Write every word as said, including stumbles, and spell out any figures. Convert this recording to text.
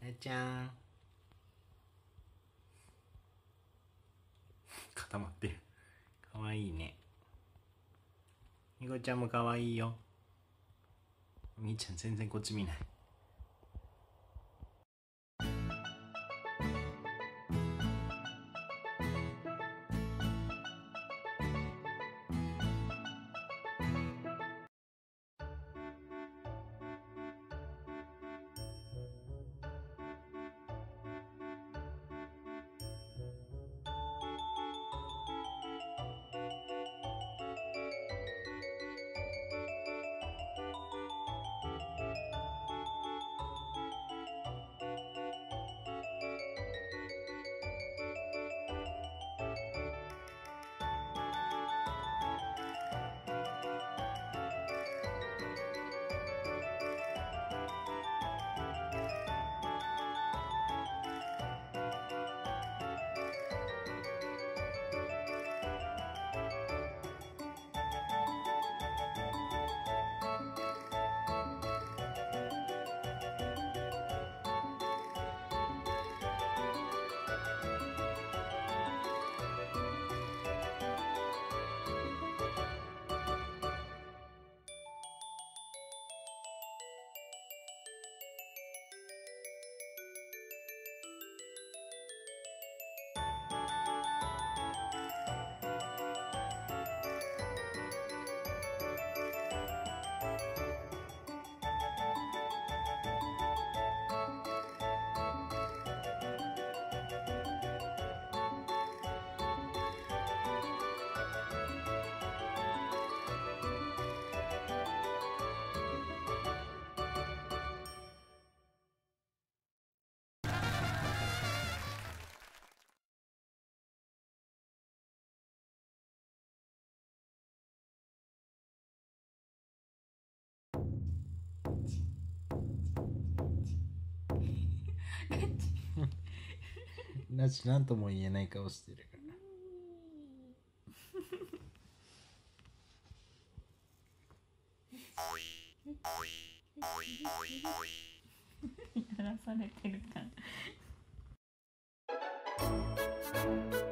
あやちゃん固まってる。かわいいね。みこちゃんもかわいいよ。お兄ちゃん全然こっち見ない。なしなんとも言えない顔してるから。 やらされてるから。